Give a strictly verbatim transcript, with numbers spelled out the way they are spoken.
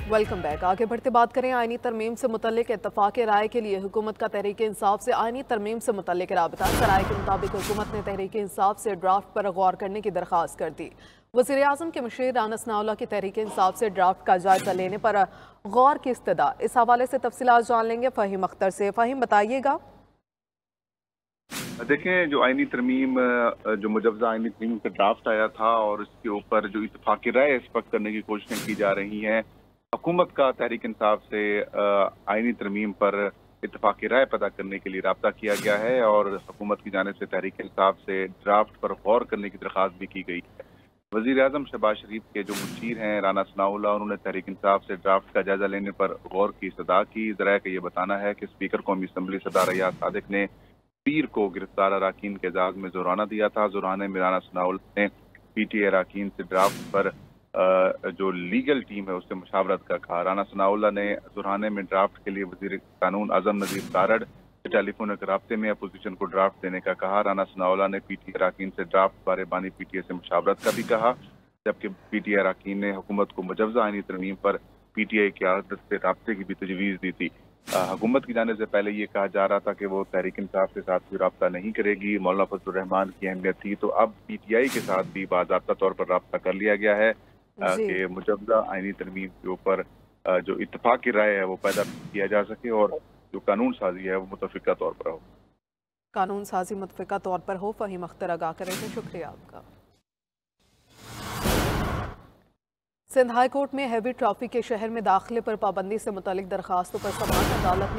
Welcome back. آگے بڑھتے بات کریں آئینی ترمیم سے متعلق اتفاق رائے کے لیے حکومت کا تحریک انصاف سے آئینی ترمیم سے متعلق رابطہ۔ رائے کے مطابق حکومت نے تحریک انصاف سے ڈرافٹ پر غور کرنے کی درخواست کر دی۔ وزیر اعظم کے مشیر رانا ثناءاللہ کی تحریک انصاف سے ڈرافٹ کا جائزہ لینے پر غور کی استدعا۔ اس حوالے سے تفصیلات جان لیں گے فہیم اختر سے۔ فہیم بتائیے گا۔ دیکھیں، جو آئینی ترمیم جو مجوزہ آئینی ترمیم کا ڈرافٹ آیا تھا اور اس کے اوپر جو اتفاقی رائے اس وقت کرنے کی کوششیں کی جا رہی ہیں، حکومت کا تحریک انصاف سے آئینی ترمیم پر اتفاقی رائے پتہ کرنے کے لیے رابطہ کیا گیا ہے اور حکومت کی جانب سے تحریک انصاف سے ڈرافٹ پر غور کرنے کی درخواست بھی کی گئی ہے۔ وزیر اعظم شہباز شریف کے جو مشیر ہیں رانا ثناءاللہ، انہوں نے تحریک انصاف سے ڈرافٹ کا جائزہ لینے پر غور کی استدعا کی۔ ذرائع کا یہ بتانا ہے کہ اسپیکر قومی اسمبلی سردار ریاض صادق نے پیر کو گرفتار اراکین کے اعزاز میں ظہرانہ دیا تھا۔ ظہرانے میں رانا ثناءاللہ نے پی ٹی اے اراکین سے ڈرافٹ پر جو لیگل ٹیم ہے اس سے مشاورت کا کہا۔ رانا ثناءاللہ نے ظہرانے میں ڈرافٹ کے لیے وزیر قانون اعظم نذیر تارڑ سے ٹیلی فونک رابطے میں اپوزیشن کو ڈرافٹ دینے کا کہا۔ رانا ثناءاللہ نے پی ٹی اے اراکین سے ڈرافٹ بارے بانی پی ٹی اے سے مشاورت کا بھی کہا، جبکہ پی ٹی اے اراکین نے حکومت کو مجوزہ آئینی ترمیم پر پی ٹی اے کی قیادت سے رابطے کی بھی تجویز دی تھی۔ حکومت کی جانب سے پہلے یہ کہا جا رہا تھا کہ وہ تحریک انصاف کے ساتھ کوئی رابطہ نہیں کرے گی، مولانا فضل الرحمان کی اہمیت تھی، تو اب پی ٹی آئی کے ساتھ بھی باضابطہ طور پر رابطہ کر لیا گیا ہے کہ مجوزہ آئینی ترمیم کے اوپر جو اتفاقی رائے ہے وہ پیدا کیا جا سکے اور جو قانون سازی ہے وہ متفقہ طور پر ہو۔ قانون سازی متفقہ طور پر ہو۔ فہیم اختر آگاہ کریں تھے، شکریہ آپ کا۔ سندھ ہائی کورٹ میں ہیوی ٹریفک کے شہر میں داخلے پر پابندی سے متعلق درخواستوں پر سماعت عدالت نے